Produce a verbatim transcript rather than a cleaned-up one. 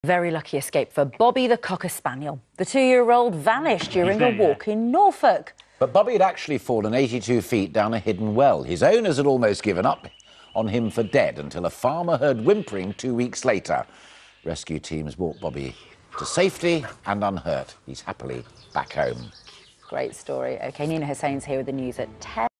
Very lucky escape for Bobby the Cocker Spaniel. The two-year-old vanished during a walk in Norfolk. But Bobby had actually fallen eighty-two feet down a hidden well. His owners had almost given up on him for dead until a farmer heard whimpering two weeks later. Rescue teams brought Bobby to safety and unhurt. He's happily back home. Great story. OK, Nina Hussein's here with the news at ten.